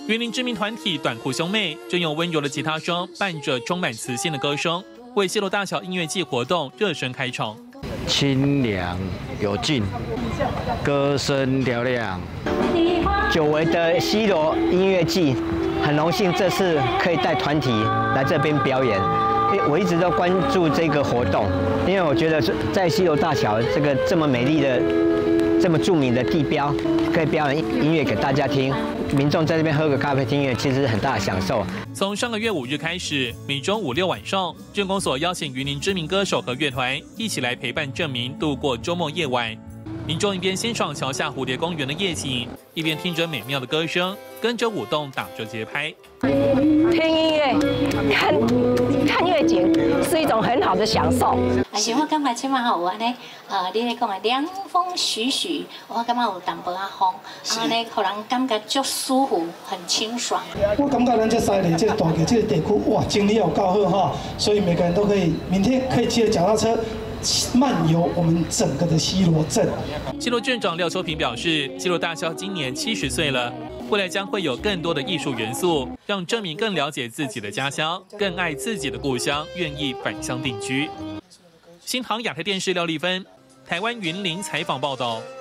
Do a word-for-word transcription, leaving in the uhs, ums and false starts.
云林知名团体短裤兄妹正用温柔的吉他声，伴着充满磁性的歌声，为西螺大小音乐季活动热身开场。 清凉有劲，歌声嘹亮。 久违的西螺音乐季，很荣幸这次可以带团体来这边表演。我一直都关注这个活动，因为我觉得在西螺大桥这个这么美丽的、这么著名的地标，可以表演音乐给大家听。民众在这边喝个咖啡听音乐，其实是很大的享受。 从上个月五日开始，每周五六晚上，镇公所邀请云林知名歌手和乐团一起来陪伴镇民度过周末夜晚。民众一边欣赏桥下蝴蝶公园的夜景，一边听着美妙的歌声，跟着舞动，打着节拍。 听音乐、看看夜景是一种很好的享受。 而且我感觉即马吼有安尼，呃，你咧讲的凉风徐徐，我感觉有淡薄仔风，安尼互人感觉足舒服，很清爽。 我感觉咱这西里这个大桥这个地区哇，精力有够好哈，所以每个人都可以明天可以骑着脚踏车漫游我们整个的西螺镇。 西螺镇长廖秋平表示，西螺大校今年七十岁了，未来将会有更多的艺术元素，让镇民更了解自己的家乡，更爱自己的故乡，愿意返乡定居。新唐亚太电视廖丽芬，台湾云林采访报道。